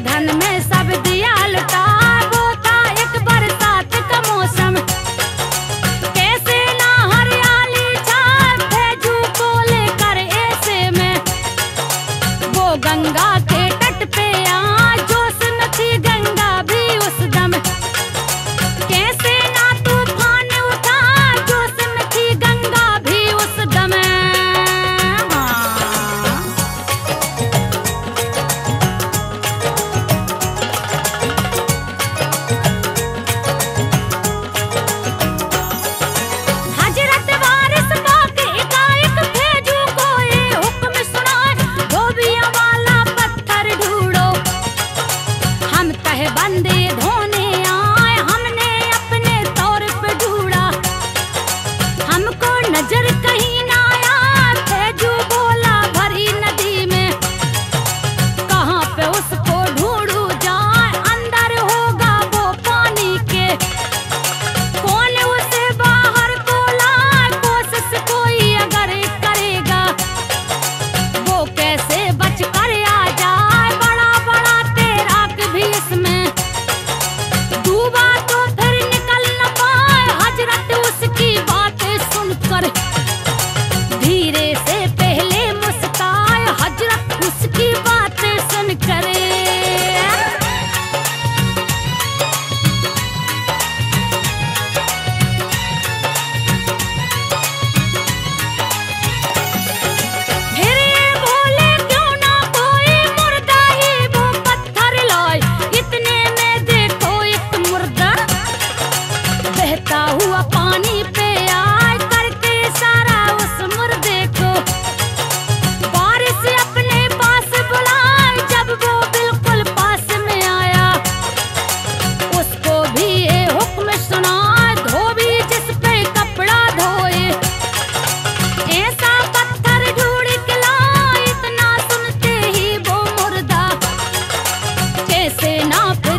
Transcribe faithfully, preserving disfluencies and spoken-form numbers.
निर्धन में सब दिया लुटा, वो था एक बरसात का मौसम। कैसे ना हरियाली छाए भेजू को लेकर ऐसे में, वो गंगा के तट पे आ जोश न थी गंगा भी उस दम। कैसे ना तूफान उठा जोश न थी गंगा भी उस दम। हजरत वारिस पाक एकाएक भेजू को ये हुक्म सुनाए, धोबिया वाला पत्थर ढूंढो, हम तह बंदे धोने आए। हमने अपने तौर पे ढूंढा, हमको नजर कहीं ना आया। भेजू बोला भरी नदी में, कहाँ पे उसको ढूंढू जाए, अंदर होगा वो पानी के। कौन उसे बाहर को लाए, कोशिश कोई अगर करेगा, वो कैसे बच कर आ जाए। बड़ा बड़ा तैराक भी इसमें डूबा तो फिर निकल न पाए। हजरत उसकी बातें सुनकर धीरे से पहले मुस्काए, हजरत उसकी बातें सुनकर। फिर ये बोले क्यों ना कोई मुर्दा ही वो पत्थर लाए। इतने में देखो एक मुर्दा बहता हुआ पानी पे आए, करके इशारा उस मुर्दे को। वारिस अपने पास बुलाए, जब वो बिल्कुल पास में आया, उसको भी ये हुक्म सुनाए, धोबी जिस पे कपड़ा धोए, ऐसा पत्थर ढूंढ के लाए। इतना सुनते ही वो मुर्दा कैसे ना